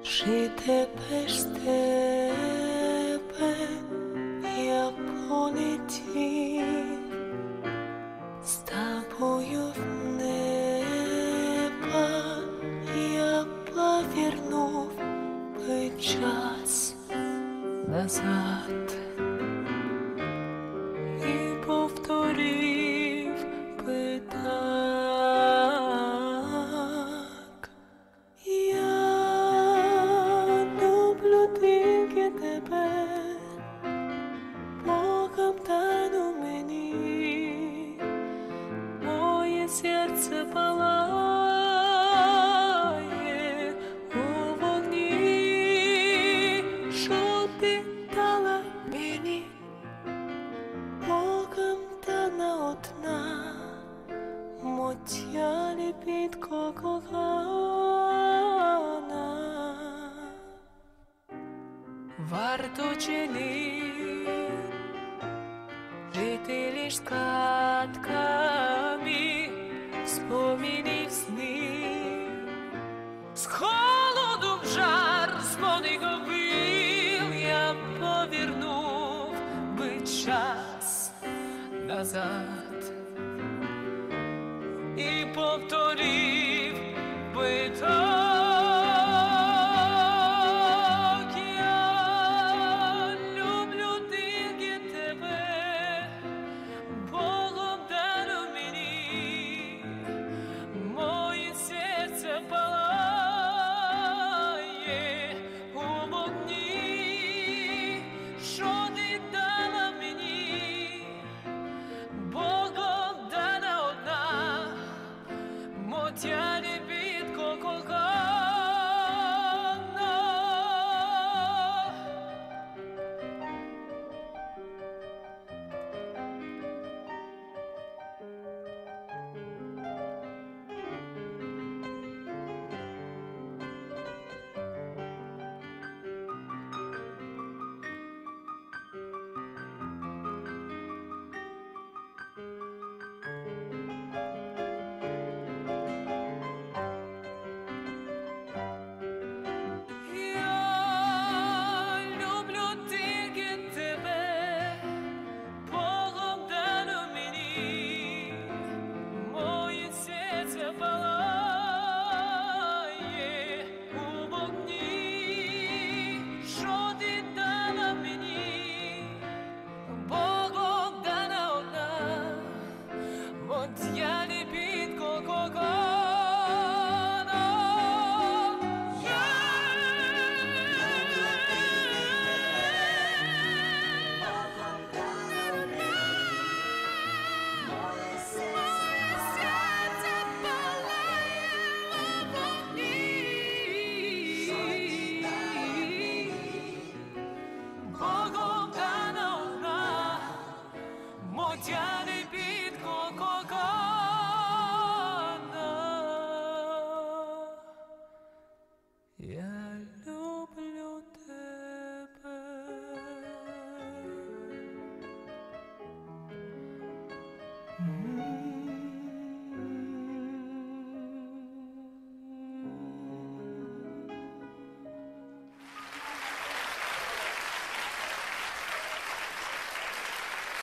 жити без тебе я полетів, з тобою в небо я повернув би час назад і повторив би так. Я люблю тільки тебе, Богом тану мені, моє серце палає у вогні, що ти дала мені, Богом тана одна, моя лепітко кохана. Варто чи ні жити лиш скатками вспомінів сни, з холоду в жар, з подихом вил я повернув би час назад і повторив би так.